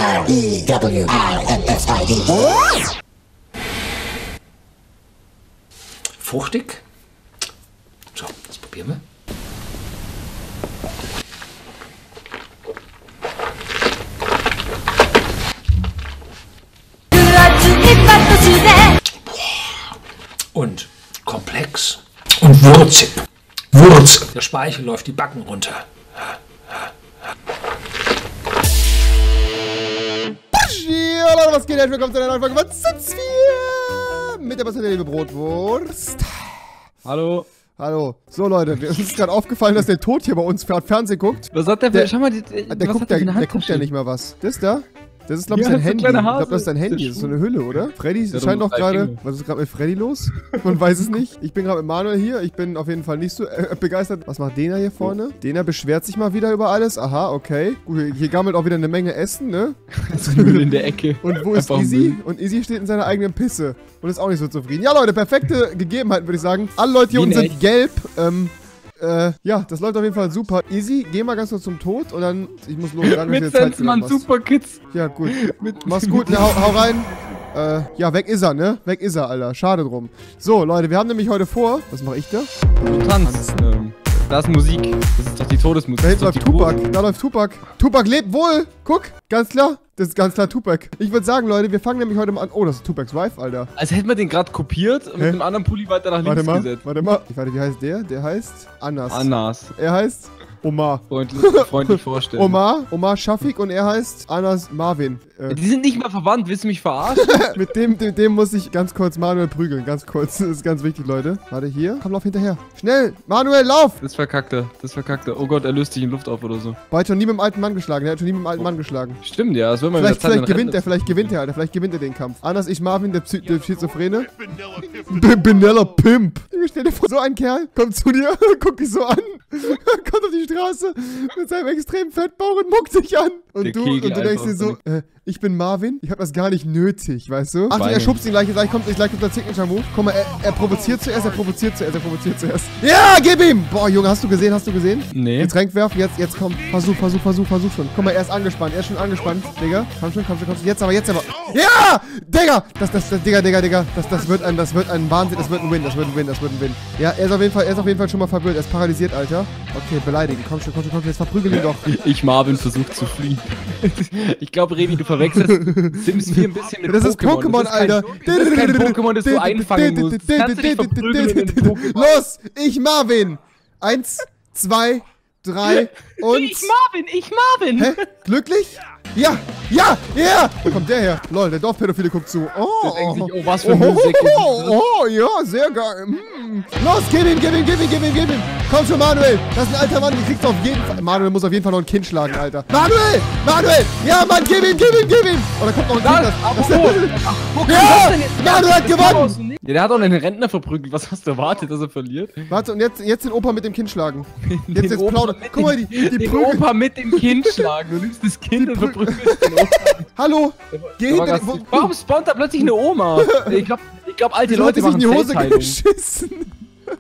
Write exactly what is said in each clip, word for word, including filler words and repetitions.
R E W I N S I D. Fruchtig. So, das probieren wir. Und komplex und würzig. Würzig. Der Speichel läuft die Backen runter. Ja, Leute, was geht? Herzlich willkommen zu einer neuen Folge. Was sind's wir? Mit der Wasser der liebe Brotwurst. Hallo. Hallo. So, Leute, uns ist gerade aufgefallen, dass der Tod hier bei uns gerade Fernsehen guckt. Was hat der für... Der- Schau mal, die, Der, was guckt, hat der, der, der, guckt ja nicht mal was. Das da? Das ist, glaube ich, Ja, sein so ein Handy. Ich kleiner glaube, Hase. das ist sein Das Handy. ist Das ist so eine Hülle, oder? Freddy Der scheint hat doch doch drei gerade... Finger. Was ist gerade mit Freddy los? Man weiß es nicht. Ich bin gerade mit Manuel hier. Ich bin auf jeden Fall nicht so äh, begeistert. Was macht Dena hier vorne? Dena beschwert sich mal wieder über alles. Aha, okay. Gut, hier gammelt auch wieder eine Menge Essen, ne? so Müll in der Ecke. Und wo ist Einfach Easy? Müll. Und Easy steht in seiner eigenen Pisse. Und ist auch nicht so zufrieden. Ja, Leute, perfekte Gegebenheiten, würde ich sagen. Alle Leute hier Wie unten in sind echt. gelb. Ähm, äh, ja, das läuft auf jeden Fall super. Easy, geh mal ganz kurz zum Tod und dann, ich muss los sagen, Mit Sensmann Super Kids. Ja, gut. Mach's gut, ne, hau, hau rein. Äh, ja, weg ist er, ne? Weg ist er, Alter. Schade drum. So, Leute, wir haben nämlich heute vor... Was mache ich da? Du tanzt. Ähm, da ist Musik. Das ist doch die Todesmusik. Da hinten Das läuft ist doch die Tupac. große. Da läuft Tupac. Tupac lebt wohl. Guck, ganz klar. Das ist ganz klar Tupac. Ich würde sagen, Leute, wir fangen nämlich heute mal an... Oh, das ist Tupacs Wife, Alter. Als hätten wir den gerade kopiert und Hä? mit dem anderen Pulli weiter nach Warte links mal, gesetzt. warte mal. Ich warte, wie heißt der? Der heißt Anas. Anas. Er heißt Omar. Freundlich, freundlich vorstellen. Omar, Omar Shafik und er heißt Anas Marvin. Äh, Die sind nicht mal verwandt, willst du mich verarschen? mit dem, dem, dem muss ich ganz kurz Manuel prügeln. Ganz kurz. Das ist ganz wichtig, Leute. Warte, hier. Komm, lauf hinterher. Schnell! Manuel, lauf! Das verkackte, das verkackte. Oh Gott, er löst sich in Luft auf oder so. Er hat schon nie mit dem alten Mann geschlagen. Er hat schon nie mit dem alten Mann geschlagen. Stimmt, ja, das wird man Vielleicht, mit der Zeit vielleicht in gewinnt er, Rente. vielleicht gewinnt er, Alter. Vielleicht gewinnt er den Kampf. Anders ich Marvin, der, Psy der Schizophrene. B Benella Pimp. Stell dir vor, so ein Kerl kommt zu dir, guckt dich so an, kommt auf die Straße mit seinem extremen Fettbauch und muckt dich an. Und Der du, Kegel und du denkst einfach dir so, äh, ich bin Marvin, ich hab das gar nicht nötig, weißt du? Achtung, er Beine. schubst ihn gleich, gleich kommt, gleich kommt der Signature-Move. Guck mal, er, er provoziert zuerst, er provoziert zuerst, er provoziert zuerst. Ja, gib ihm! Boah, Junge, hast du gesehen, hast du gesehen? Nee. Getränk werfen, jetzt, jetzt komm. Versuch, versuch, versuch, versuch schon. Guck mal, er ist angespannt, er ist schon angespannt, Digga. Komm schon, komm schon, komm schon. Jetzt aber, jetzt aber. Ja! Digga! Das, das, das, Digga, Digga, Digga. Das, das wird ein, das wird ein Wahnsinn, das wird ein Win, das wird ein Win, das wird ein Win. Ja, er ist auf jeden Fall, er ist auf jeden Fall schon mal verwirrt, er ist paralysiert, Alter. Okay, beleidigen. Komm schon, komm schon, komm schon, jetzt verprügel ihn doch. Ich, Marvin, versucht zu fliehen. Ich glaube, Revi, du verwechselst Sims vier ein bisschen mit Das ist Pokémon, Das ist Alter. kein- Das ist kein Pokémon, das du einfangen musst. Das kannst du nicht verprügeln in den Pokémon. Los, ich Marvin. Eins, zwei, drei und... Ich Marvin, ich Marvin! Hä? Glücklich? Ja, ja, ja! Wo kommt der her? Lol, der Dorfpädophile guckt zu. Oh, Der denkt sich, oh, oh, was für oh, ein Müllsäcke sind oh, das? oh, ja, sehr geil. Hm. Los, gib ihm, gib ihm, gib ihm, gib ihm, gib ihm. Komm schon, Manuel. Das ist ein alter Mann, den kriegst du auf jeden Fall. Manuel muss auf jeden Fall noch ein Kind schlagen, Alter. Manuel, Manuel. Ja, Mann, gib ihm, gib ihm, gib ihm. Oh, da kommt noch ein Kind. Das, Das, apropos. das, Wo kommt Ja, das denn jetzt? Manuel hat Das kam gewonnen. aus dem Nichts. Ja, der hat auch einen Rentner verprügelt. Was hast du erwartet, dass er verliert? warte, und jetzt, jetzt den Opa mit dem Kind schlagen. Jetzt, Den jetzt Opa plaudern. mit Guck mal, dem- die, die Den Prügel. Opa mit dem Kind schlagen. Du nimmst das Kind und Prü- verprügelst den Opa. Hallo, geh Da war hinter ganz- den... Warum spawnt da plötzlich eine Oma? Ich glaube, ich glaub, alte Wieso hat Leute die sich in die machen Hose Zellteilung. geschissen?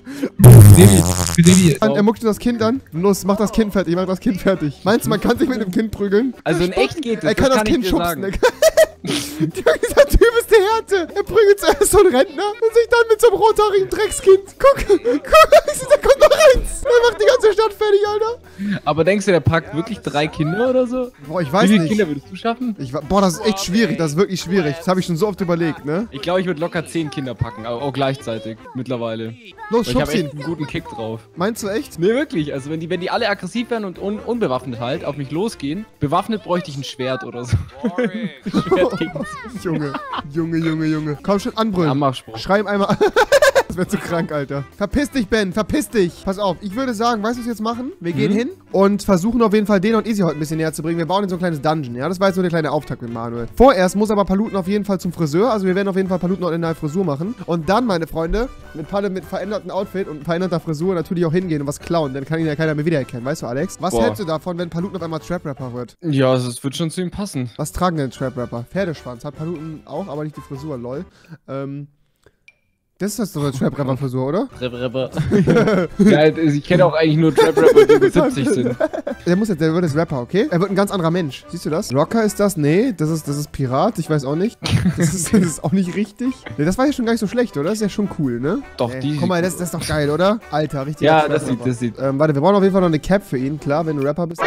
Baby. Und er muckt das Kind an. Los, mach das Kind fertig, mach das Kind fertig. Meinst du, man kann sich mit dem Kind prügeln? Also in echt geht es, Er kann das das, kann ich Kind dir schubsen. sagen. Er kann Dieser Typ ist der Härte. Er prügelt zuerst so einen Rentner und sich dann mit so einem rothaarigen Dreckskind. Guck, guck, da kommt noch eins. Er macht die ganze Stadt fertig, Alter. Aber denkst du, der packt wirklich drei Kinder oder so? Boah, ich weiß Wie viele nicht. Kinder würdest du schaffen? Ich, wa- boah, das ist echt schwierig. Das ist wirklich schwierig. Das habe ich schon so oft überlegt, ne? Ich glaube, ich würde locker zehn Kinder packen, aber auch gleichzeitig mittlerweile. Los, Weil ich schubs habe echt ihn. einen guten Kick drauf. Meinst du echt? Nee, wirklich. Also wenn die, wenn die alle aggressiv werden und un unbewaffnet halt auf mich losgehen, bewaffnet bräuchte ich ein Schwert oder so. Schwert gegen Junge, Junge, Junge, Junge. Komm schon, anbrüllen. Anmachspruch. Schrei ihm einmal. Das wäre zu krank, Alter. Verpiss dich, Ben. Verpiss dich. Pass auf. Ich würde sagen, weißt du, was wir jetzt machen? Wir gehen Mhm. hin und versuchen auf jeden Fall den und Easy heute ein bisschen näher zu bringen. Wir bauen in so ein kleines Dungeon, ja? Das war jetzt so der kleine Auftakt mit Manuel. Vorerst muss aber Paluten auf jeden Fall zum Friseur. Also wir werden auf jeden Fall Paluten noch in eine Frisur machen. Und dann, meine Freunde, mit Palle mit verändertem Outfit und veränderter Frisur natürlich auch hingehen und was klauen. Dann kann ihn ja keiner mehr wiedererkennen. Weißt du, Alex? Was Boah. hältst du davon, wenn Paluten auf einmal Trap-Rapper wird? Ja, das wird schon zu ihm passen. Was tragen denn Trap-Rapper? Pferdeschwanz. Hat Paluten auch, aber nicht die Frisur, lol. Ähm... Das ist doch eine Trap-Rapper-Frisur, oder? Trap-Rapper. Ja, ich kenne auch eigentlich nur Trap-Rapper, die über siebzig sind. Der muss jetzt, der wird jetzt Rapper, okay? Er wird ein ganz anderer Mensch. Siehst du das? Rocker ist das? Nee, das ist, das ist Pirat. Ich weiß auch nicht. Das ist, das ist auch nicht richtig. Nee, das war ja schon gar nicht so schlecht, oder? Das ist ja schon cool, ne? Doch, Ey, die. Guck mal, das, das ist doch geil, oder? Alter, richtig. Ja, das sieht, das sieht. Ähm, warte, wir brauchen auf jeden Fall noch eine Cap für ihn. Klar, wenn du Rapper bist.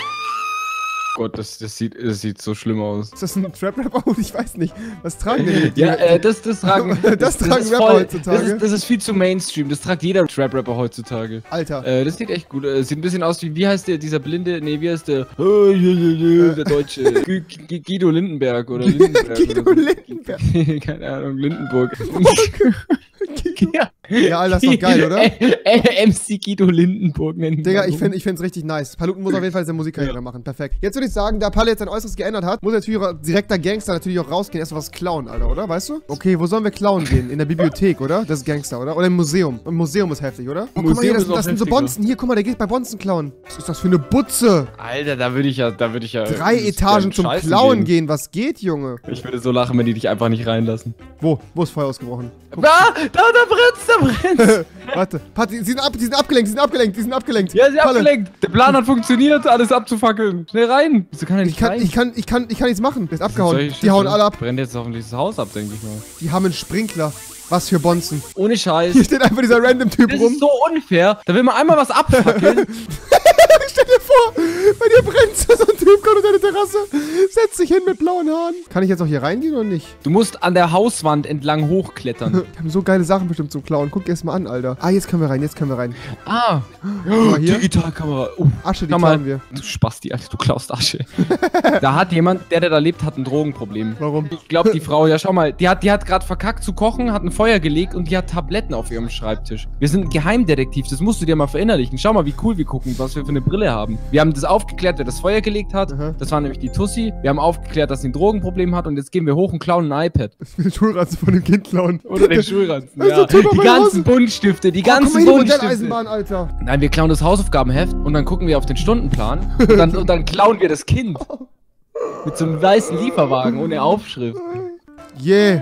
Gott, das, das, sieht, das sieht so schlimm aus. Ist das ein Trap-Rapper? Ich weiß nicht. Was tragen die? Ja, äh, das, das tragen. Das, Das, tragen ist Rapper voll, heutzutage. Das ist, das ist viel zu Mainstream. Das tragt jeder Trap-Rapper heutzutage. Alter. Äh, das sieht echt gut. Äh, sieht ein bisschen aus wie, wie heißt der, dieser blinde, nee, wie heißt der? Der Deutsche. Gu- Gu- Guido Lindenberg oder Lindenberg. Guido oder so. Lindenberg. Keine Ahnung, Lindenburg. Ja. Ja, Alter, ist doch geil, oder? M C Guido Lindenburg nennen. Digga, ich finde ich find's richtig nice. Paluten muss auf jeden Fall seine Musikkarriere machen. Perfekt. Jetzt würde ich sagen, da Palle jetzt sein Äußeres geändert hat, muss er natürlich auch, direkter Gangster natürlich auch rausgehen, erst mal was klauen, Alter, oder? Weißt du? Okay, wo sollen wir klauen gehen? In der Bibliothek, oder? Das ist Gangster, oder? Oder im Museum. Im Museum ist heftig, oder? Oh, guck mal hier, das, Museum ist das auch sind so heftiger. Bonzen. Hier, guck mal, der geht bei Bonzen klauen. Was ist das für eine Butze? Alter, da würde ich ja, da würde ich ja. Drei Etagen zum Scheißen Klauen gehen. gehen. Was geht, Junge? Ich würde so lachen, wenn die dich einfach nicht reinlassen. Wo? Wo ist Feuer ausgebrochen? Ah, da, da brennt's, da brennt's. Warte. Pat, die, sind ab, die sind abgelenkt, die sind abgelenkt, die sind abgelenkt. Ja, sie Palle. abgelenkt. Der Plan hat funktioniert, alles abzufackeln. Schnell rein. Wieso kann er Ich nicht kann, rein? ich kann, ich kann, ich kann nichts machen. Der ist abgehauen. Solche Die hauen Schüsse. alle ab. Brennt jetzt hoffentlich das Haus ab, denke ich mal. Die haben einen Sprinkler. Was für Bonzen. Ohne Scheiß. Hier steht einfach dieser random Typ Das rum. ist so unfair. Da will man einmal was abfackeln. Stell dir vor, bei dir brennt so ein Typ, kommt unter deine Terrasse, setzt sich hin mit blauen Haaren. Kann ich jetzt auch hier reingehen oder nicht? Du musst an der Hauswand entlang hochklettern. Wir haben so geile Sachen bestimmt zum Klauen. Guck dir erst mal an, Alter. Ah, jetzt können wir rein, jetzt können wir rein. Ah. Guck mal hier. Digitalkamera. Oh, Asche, die schau mal. klauen wir. Du Spasti, Alter, du klaust Asche. Da hat jemand, der, der da lebt, hat ein Drogenproblem. Warum? Ich glaube, die Frau, ja schau mal, die hat, die hat gerade verkackt zu kochen, hat ein Feuer gelegt und die hat Tabletten auf ihrem Schreibtisch. Wir sind ein Geheimdetektiv, das musst du dir mal verinnerlichen. Schau mal, wie cool wir gucken, was wir für eine Brille haben. Wir haben das aufgeklärt, wer das Feuer gelegt hat. Aha. Das war nämlich die Tussi. Wir haben aufgeklärt, dass sie ein Drogenproblem hat und jetzt gehen wir hoch und klauen ein iPad. Ich will den Schulranzen von dem Kind klauen. Oder den Schulranzen, Das ist ja. so Typ Die bei ganzen Hause. Buntstifte, die Oh, guck ganzen mal hier, die Buntstifte. Modelleisenbahn, Alter. Nein, wir klauen das Hausaufgabenheft und dann gucken wir auf den Stundenplan und dann, und dann klauen wir das Kind. Mit so einem weißen Lieferwagen ohne Aufschrift. Yeah.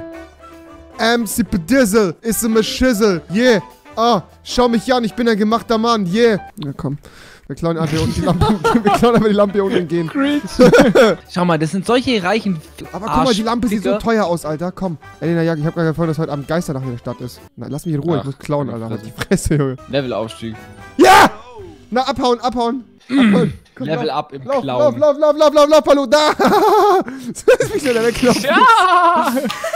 M C Pedizzle ist im Schissel. Yeah. Ah, schau mich an, ich bin ein gemachter Mann. Yeah. Na komm. Wir klauen einfach hier unten die Lampe. Wir klauen einfach die Lampe hier unten und gehen. Schau mal, das sind solche reichen Aber guck mal, die Lampe sieht so Arschficker. teuer aus, Alter. Komm. Elena Jagd, ich hab gerade vorhin, dass heute Abend Geisternacht in der Stadt ist. Na, lass mich in Ruhe, ich Ach, muss klauen, meine Alter. Halt Fresse. die Fresse, Junge. Levelaufstieg. Ja! Na, abhauen, abhauen. abhauen. Komm, Level lauf, up im lauf, Klauen. Lauf, lauf, lauf, lauf, lauf, lauf, Palu. Da! Das ist mich schnell weglaufen. Ja!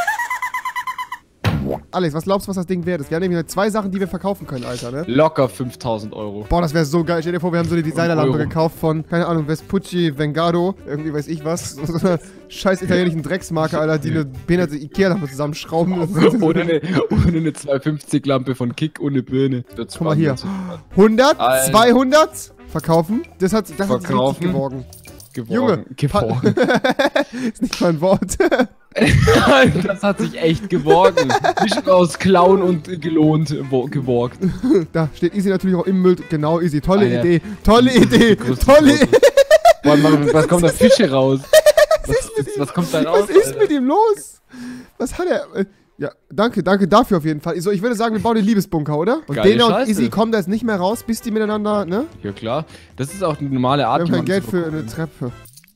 Alex, was glaubst du, was das Ding wert ist? Wir haben nämlich nur zwei Sachen, die wir verkaufen können, Alter, ne? Locker fünftausend Euro. Boah, das wäre so geil. Stell dir vor, wir haben so eine Designerlampe Euro. gekauft von, keine Ahnung, Vespucci, Vengado, irgendwie weiß ich was. So einer scheiß italienischen Drecksmarke, Alter, die eine behinderte Ikea-Lampe zusammenschrauben. Ohne eine, ohne eine zweihundertfünfzig Lampe von Kick ohne Birne. Guck mal hier. hundert, Alter. zweihundert, verkaufen. Das hat, das hat sich Verkaufen. richtig geworgen. Geworgen. Junge, Geworgen. Ist nicht mal ein Wort. Das hat sich echt geworgen. Mischung aus Klauen und gelohnt wo, geworgt. Da steht Easy natürlich auch im Müll. Genau, Easy. Tolle Alter. Idee. Tolle Idee. Größte Tolle Größe. Idee. Boah, Mann, was kommt da Fische raus? Was, was, was kommt da raus? Was ist Alter? mit ihm los? Was hat er? äh, Ja, danke, danke dafür auf jeden Fall. So, ich würde sagen, wir bauen den Liebesbunker, oder? Und Geile Dena und Scheiße. Izzy kommen da jetzt nicht mehr raus, bis die miteinander, ne? Ja klar, das ist auch eine normale Art. Wir haben wie kein man Geld so für bekommt. eine Treppe.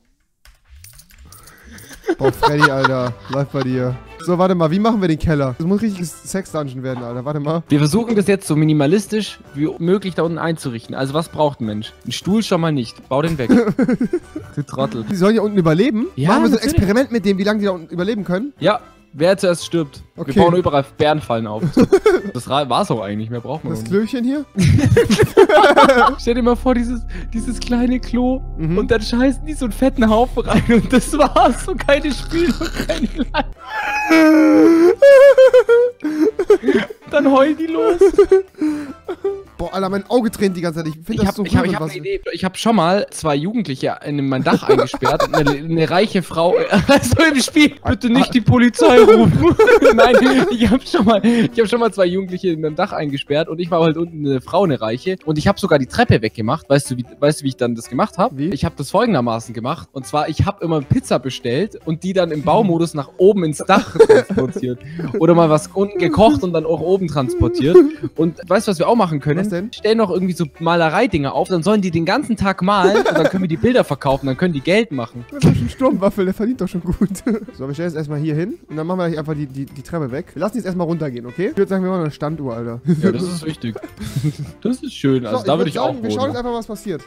Boah, Freddy, Alter. Läuft bei dir. So, warte mal, wie machen wir den Keller? Das muss richtig Sex-Dungeon werden, Alter. Warte mal. Wir versuchen das jetzt so minimalistisch wie möglich da unten einzurichten. Also was braucht ein Mensch? Ein Stuhl schon mal nicht. Bau den weg. Du Trottel. Die sollen ja unten überleben. Ja, machen wir so ein natürlich. Experiment mit dem, wie lange die da unten überleben können. Ja, wer zuerst stirbt. Okay. Wir bauen überall Bärenfallen auf. Das ra- war's auch eigentlich, mehr braucht man Das nicht. Klöchen hier. Stell dir mal vor, dieses, dieses kleine Klo Mhm. und dann scheißen die so einen fetten Haufen rein und das war's. So keine Spiele und keine Leid. Dann heulen die los. Boah, Alter, mein Auge tränt die ganze Zeit. Ich finde Ich das habe so ich hab, rührend, ich hab was- eine Idee. Ich habe schon mal zwei Jugendliche in mein Dach eingesperrt und eine, eine reiche Frau. Also im Spiel, bitte nicht die Polizei rufen. Nein, ich habe schon mal, ich habe schon mal zwei Jugendliche in mein Dach eingesperrt und ich war halt unten eine Frau, eine reiche. Und ich habe sogar die Treppe weggemacht. Weißt du, wie, weißt du, wie ich dann das gemacht habe? Wie? Ich habe das folgendermaßen gemacht. Und zwar, ich habe immer Pizza bestellt und die dann im Baumodus nach oben ins Dach transportiert. Oder mal was unten gekocht und dann auch oben transportiert. Und weißt du, was wir auch machen können? Was denn? Stellen noch irgendwie so Malereidinger auf, dann sollen die den ganzen Tag malen und dann können wir die Bilder verkaufen, dann können die Geld machen. Das ist doch schon Sturmwaffel, der verdient doch schon gut. So, wir stellen es erstmal hier hin und dann machen wir gleich einfach die, die, die Treppe weg. Wir lassen jetzt erstmal runtergehen, okay? Ich würde sagen, wir machen eine Standuhr, Alter. Ja, das ist wichtig. Das ist schön, also So, da würde würd ich auch sagen, wir schauen jetzt wohnen. einfach, was passiert.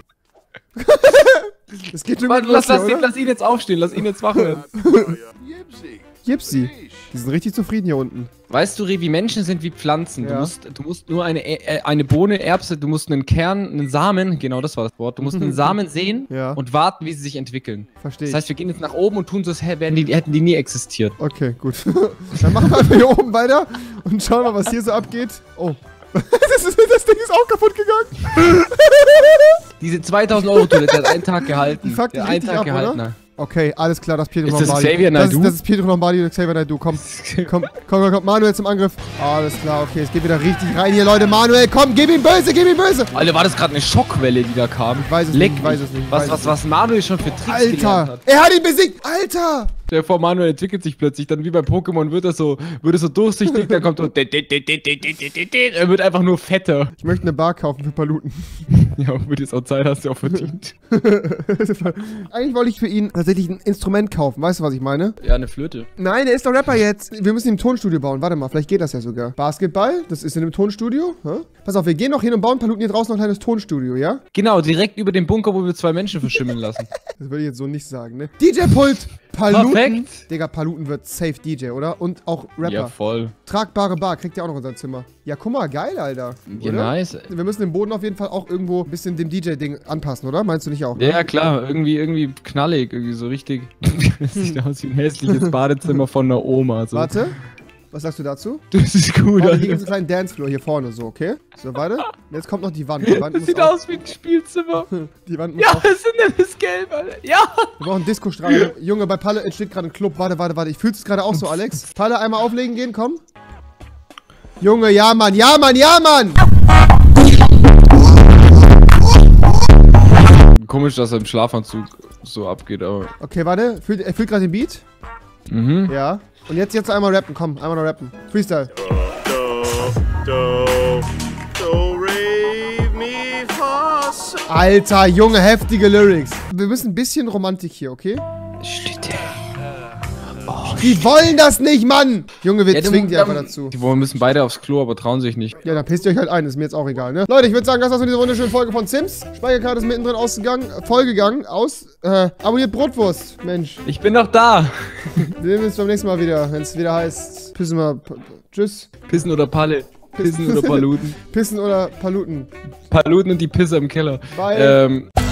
Es geht schon Warte, gut lass, los lass, hier, ihn, oder? lass ihn jetzt aufstehen, lass ihn jetzt wach werden. Gypsy. Die sind richtig zufrieden hier unten. Weißt du, Revi, Menschen sind wie Pflanzen. Ja. Du, musst, du musst nur eine, äh, eine Bohne, Erbse, du musst einen Kern, einen Samen, genau das war das Wort, du musst einen Samen sehen Ja. und warten, wie sie sich entwickeln. Verstehe Das ich. heißt, wir gehen jetzt nach oben und tun so, als hä- wären die, hätten die nie existiert. Okay, gut. Dann machen wir einfach hier oben weiter und schauen mal, was hier so abgeht. Oh. Das, ist, das Ding ist auch kaputt gegangen. Diese zweitausend Euro Toilette hat einen Tag gehalten. Die fuckt Der dich einen richtig Tag ab, gehalten. oder? Okay, alles klar, das ist Pietro Ist das Lombardi. Xavier das, ist, Naidoo? das ist Pietro Lombardi und Xavier Naidoo. Komm, komm, komm, komm, komm. Manuel zum Angriff. Alles klar, okay, es geht wieder richtig rein hier, Leute. Manuel, komm, gib ihm böse, gib ihm böse. Alter, war das gerade eine Schockwelle, die da kam? Ich weiß es Leck nicht, ich weiß mich. es nicht, ich Was, weiß was, es was Manuel schon für Tricks gelernt Alter, hat. er hat ihn besiegt. Alter. Der vor Manuel entwickelt sich plötzlich, dann wie bei Pokémon wird er so, wird er so durchsichtig, dann kommt so, er wird einfach nur fetter. Ich möchte eine Bar kaufen für Paluten. Ja, wird jetzt auch Zeit, hast du auch verdient. Eigentlich wollte ich für ihn tatsächlich ein Instrument kaufen. Weißt du, was ich meine? Ja, eine Flöte. Nein, er ist doch Rapper jetzt. Wir müssen ihn im Tonstudio bauen. Warte mal, vielleicht geht das ja sogar. Basketball, das ist in einem Tonstudio. Hä? Pass auf, wir gehen noch hin und bauen Paluten hier draußen noch ein kleines Tonstudio, ja? Genau, direkt über dem Bunker, wo wir zwei Menschen verschimmeln lassen. Das würde ich jetzt so nicht sagen, ne? D J-Pult! Paluten! Perfekt. Digga, Paluten wird safe D J, oder? Und auch Rapper. Ja, voll. Tragbare Bar, kriegt ihr auch noch in sein Zimmer. Ja, guck mal, geil, Alter. Ja, Oder? nice. Wir müssen den Boden auf jeden Fall auch irgendwo ein bisschen dem D J-Ding anpassen, oder? Meinst du nicht auch? Ja, ja, klar, irgendwie, irgendwie knallig, irgendwie so richtig. Das sieht aus wie ein hässliches Badezimmer von einer Oma. So. Warte. Was sagst du dazu? Das ist gut, Oh, hier gibt es Alter. einen kleinen Dancefloor hier vorne, so, okay? So, warte. Und jetzt kommt noch die Wand. Die Wand Das muss sieht auch, aus wie ein Spielzimmer. Die Wand muss Ja, auch. das ist denn das Gelb, Alter. Ja! Wir brauchen Disco-Strahl. Junge, bei Palle entsteht gerade ein Club. Warte, warte, warte. Ich fühl's es gerade auch so, Alex. Palle, einmal auflegen gehen, komm. Junge, ja, Mann, ja, Mann, ja, Mann! Komisch, dass er im Schlafanzug so abgeht, aber. Okay, warte. Fühlt, er fühlt gerade den Beat? Mhm. Ja. Und jetzt, jetzt einmal rappen, komm. Einmal noch rappen. Freestyle. Do, do, re, mi, fa, sol. Alter, Junge, heftige Lyrics. Wir müssen ein bisschen Romantik hier, okay? Die wollen das nicht, Mann! Junge, wir Ja, du- zwingen die ja, einfach dazu. Die wollen- müssen beide aufs Klo, aber trauen sich nicht. Ja, dann pisst ihr euch halt ein, ist mir jetzt auch egal, ne? Leute, ich würde sagen, das war's mit dieser wunderschönen Folge von Sims. Speicherkarte ist mittendrin ausgegangen, äh, vollgegangen, aus. Äh, abonniert Brotwurst, Mensch. Ich bin noch da. Wir sehen uns beim nächsten Mal wieder, wenn es wieder heißt, pissen wir. p- p- Tschüss. Pissen oder Palle. Pissen oder Paluten. Pissen oder Paluten. Paluten und die Pisse im Keller. Bye. Ähm.